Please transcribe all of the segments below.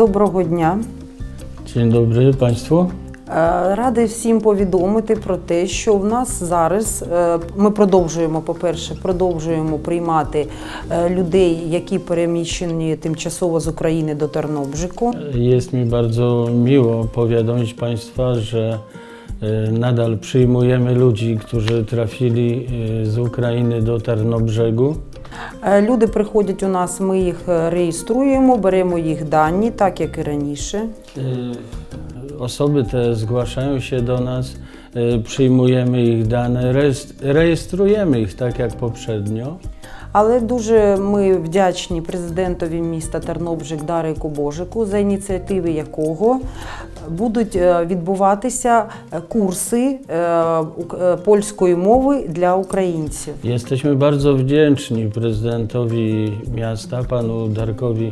Доброго дня. Dzień dobry Państwu. Радий всім повідомити про те, що в нас зараз ми продовжуємо, по-перше, приймати людей, які переміщені тимчасово з України до Тарнобрzyku. Jest mi bardzo miło powiadomić Państwa, że nadal przyjmujemy ludzi, którzy trafili z Ukrainy do Tarnobrzegu. Люди приходять у нас, ми їх реєструємо, беремо їх дані, так як і раніше. Osoby te zgłaszają się do nas, przyjmujemy ich dane, rejestrujemy ich tak jak poprzednio. Але дуже ми вдячні президентові міста Тарнобрzyk Дарику Божику, за ініціативи якого будуть відбуватися курси польської мови для українців. Jesteśmy bardzo wdzięczni prezydentowi miasta, panu Darkowi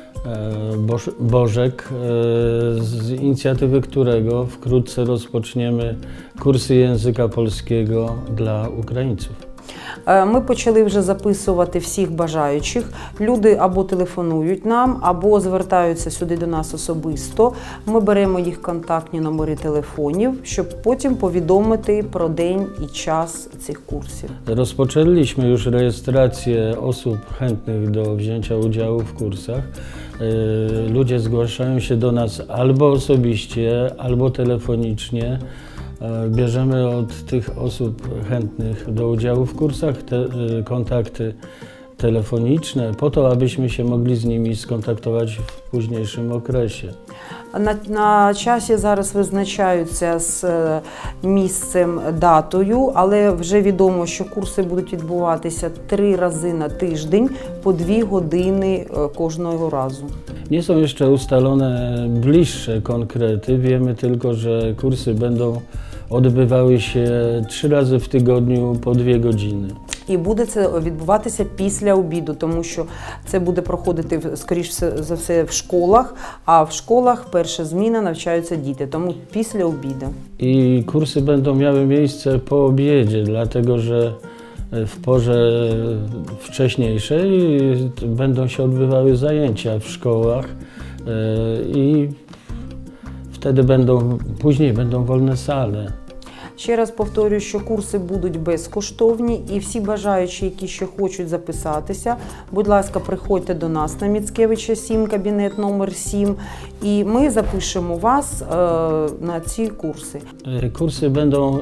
Bożek, z inicjatywy którego wkrótce rozpoczniemy kursy języka polskiego dla Ukraińców. Ми почали вже записувати всіх бажаючих. Люди або телефонують нам, або звертаються сюди до нас особисто. Ми беремо їх контактні номери телефонів, щоб потім повідомити про день і час цих курсів. Rozpoczęliśmy już rejestrację osób chętnych do wzięcia udziału w kursach. Ludzie zgłaszają się do nas albo osobiście, albo telefonicznie. Bierzemy od tych osób chętnych do udziału w kursach kontakty telefoniczne, po to, abyśmy się mogli z nimi skontaktować w późniejszym okresie. На часі зараз визначаються з місцем, датою, але вже відомо, що курси будуть відбуватися 3 рази на тиждень по 2 години кожного разу. Nie są jeszcze ustalone bliższe konkrety, wiemy tylko, że kursy będą odbywały się 3 razy w tygodniu po 2 godziny. І буде це відбуватися після обіду, тому що це буде проходити, скоріш за все, в школах, а в школах перша зміна навчаються діти, тому після обіду. I kursy będą miały miejsce po obiedzie, dlatego że w porze wcześniejszej będą się odbywały zajęcia w szkołach i wtedy później będą wolne sale. Ще раз повторюю, що курси будуть безкоштовні і всі бажаючі, які ще хочуть записатися, будь ласка, приходьте до нас на Міцкевича 7, кабінет номер 7, і ми запишемо вас на ці курси. Kursy będą,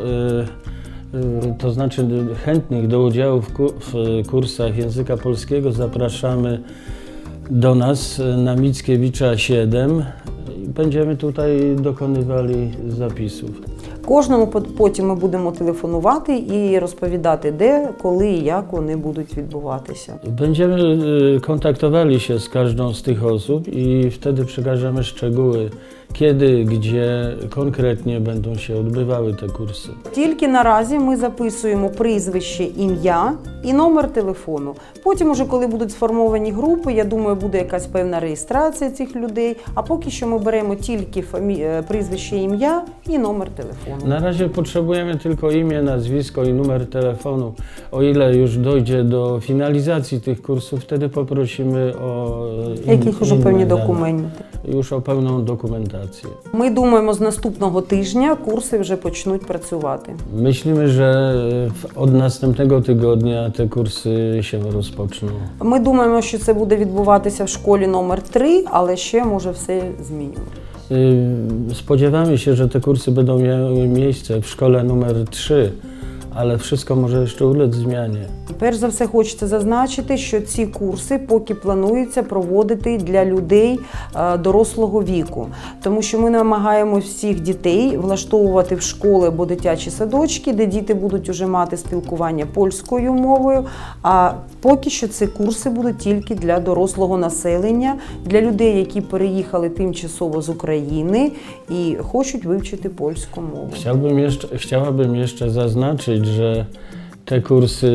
to znaczy chętnych do udziału w kursach języka polskiego zapraszamy do nas na Mickiewicza 7. Będziemy tutaj dokonywali zapisów. Кожному потім ми будемо телефонувати і розповідати, де, коли і як вони будуть відбуватися. Będziemy kontaktowali się z każdą z tych osób i wtedy przekażemy szczegóły, kiedy, gdzie konkretnie będą się odbywały te kursy. Тільки наразі ми записуємо прізвище, ім'я і номер телефону. Потім, уже коли будуть сформовані групи, я думаю, буде якась певна реєстрація цих людей, а поки що ми беремо тільки прізвище, ім'я і номер телефону. Na razie potrzebujemy tylko imię, nazwisko i numer telefonu. O ile już dojdzie do finalizacji tych kursów, wtedy poprosimy o Яких уже певні документи. Już o pełną dokumentację. Ми думаємо, з наступного тижня курси вже почнуть працювати. Myślimy, że od następnego tygodnia te kursy się rozpoczną. Ми думаємо, що це буде відбуватися в школі номер 3, але ще може все змінювати. Spodziewamy się, że te kursy będą miały miejsce w szkole numer 3, ale wszystko może jeszcze ulec zmianie. Перш за все, хочеться зазначити, що ці курси поки планується проводити для людей дорослого віку. Тому що ми намагаємося всіх дітей влаштовувати в школи або дитячі садочки, де діти будуть уже мати спілкування польською мовою, а поки що ці курси будуть тільки для дорослого населення, для людей, які переїхали тимчасово з України і хочуть вивчити польську мову. Chciałabym jeszcze zaznaczyć, że te kursy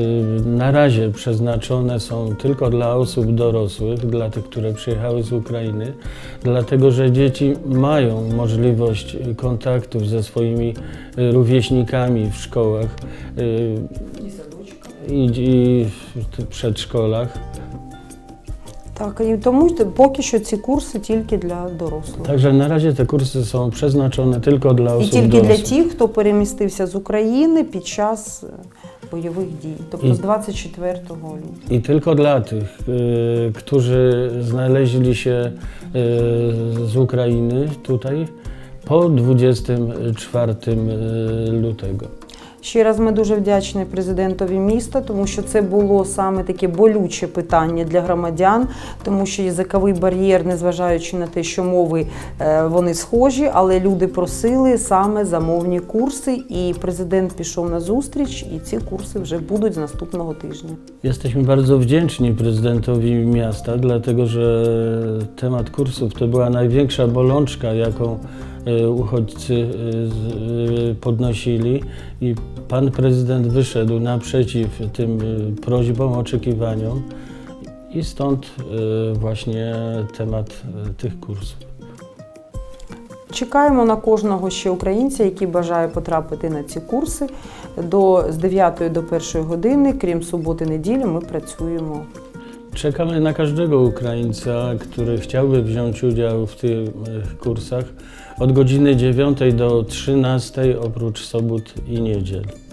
na razie przeznaczone są tylko dla osób dorosłych, dla tych, które przyjechały z Ukrainy, dlatego że dzieci mają możliwość kontaktów ze swoimi rówieśnikami w szkołach i w przedszkolach. Так, і тому поки що ці курси тільки для дорослих. Także na razie te kursy są przeznaczone tylko dla І osób тільки для dorosłych. тих, хто перемістився з України під час бойових дій, тобто з 24 lutego. I tylko dla tych, którzy znaleźli się z Ukrainy tutaj po 24 lutego. Ще раз ми дуже вдячні президентові міста, тому що це було саме таке болюче питання для громадян, тому що язиковий бар'єр, незважаючи на те, що мови вони схожі, але люди просили саме замовні курси, і президент пішов на зустріч, і ці курси вже будуть з наступного тижня. Jesteśmy bardzo wdzięczni prezydentowi miasta, dlatego że temat kursów to była największa bolączka, jaką uchodźcy podnosili i pan prezydent wyszedł naprzeciw tym prośbom, oczekiwaniom i stąd właśnie temat tych kursów. Чекаємо на кожного ще українця, який бажає потрапити на ці курси. З 9 до 1 години, крім суботи-неділі, ми працюємо. Czekamy na każdego Ukraińca, który chciałby wziąć udział w tych kursach od godziny 9 do 13 oprócz sobót i niedziel.